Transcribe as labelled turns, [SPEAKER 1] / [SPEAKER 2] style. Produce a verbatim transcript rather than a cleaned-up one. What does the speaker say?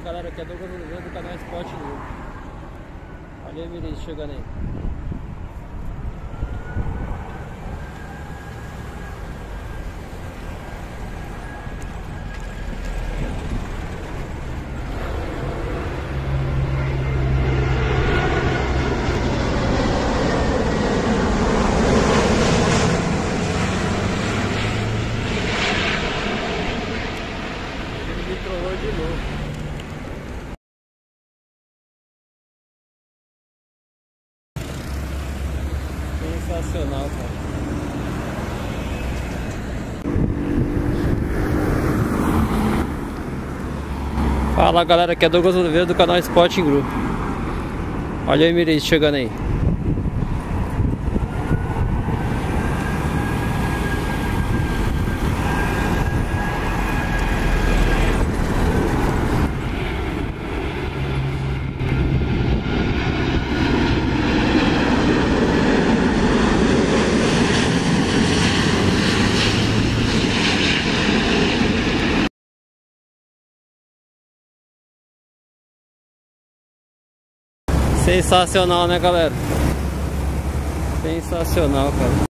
[SPEAKER 1] galera, aqui é Douglas Oliveira do canal Sport Grill. Olha aí, Miris chegando aí. Ele me trollou de novo. Sensacional, cara. Fala galera, aqui é Douglas Oliveira do canal Sport Grill. Olha aí, Miris chegando aí. Sensacional, né, galera? Sensacional, cara.